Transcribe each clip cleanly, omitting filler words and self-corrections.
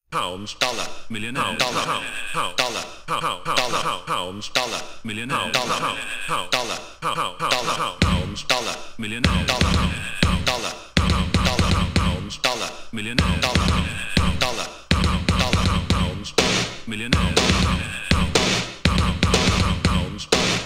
pounds, dollar, millionaires, dollar, dollar, dollar, pounds, dollar, millionaires, dollar, dollar, pounds, dollar, millionaires, dollar, dollar, pounds, dollar, millionaires, dollar, dollar, pounds, dollar, millionaires, pounds, dollar.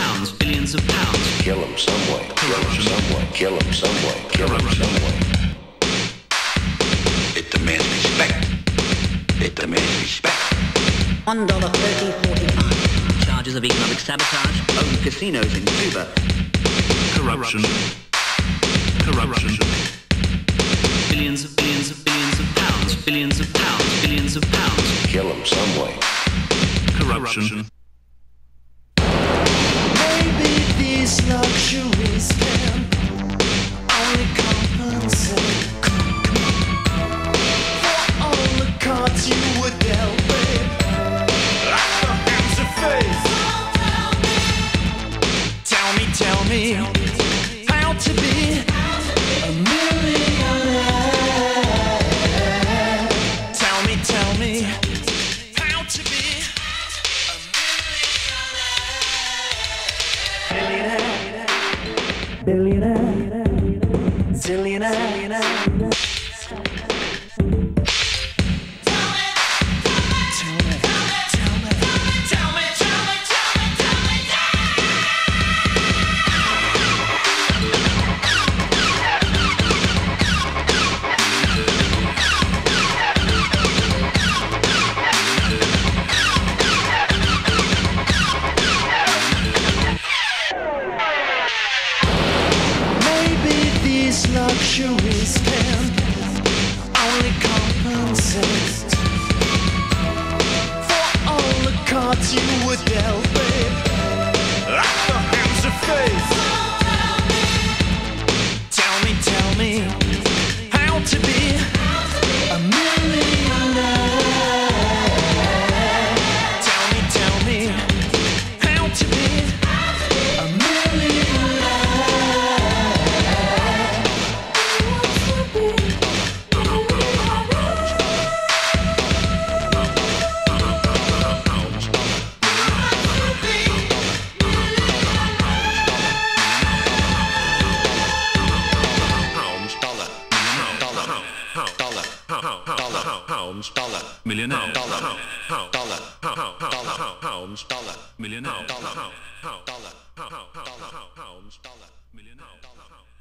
Kill 'em some way. Kill 'em some way. Kill 'em some way. $1.30.45. Charges of economic sabotage, owned casinos in Cuba. Corruption. Corruption. Billions of billions of billions of pounds. Billions of pounds. Billions of pounds. Kill him some way. Corruption. Maybe these luxuries can only compensate for all the cards you were dealt, babe, at the hands of fate. Tell me how to be a millionaire. Tell me how to be a millionaire. Billionaire, zillionaire. Luxuries can only compensate for all the cards you were dealt, babe, at the hands of fate. Tell me how to be a millionaire. Tell me how to be a millionaire. Millionaire. Dollar. Pounds. Dollar. Millionaire. Dollar. Pounds. Dollar. Millionaire.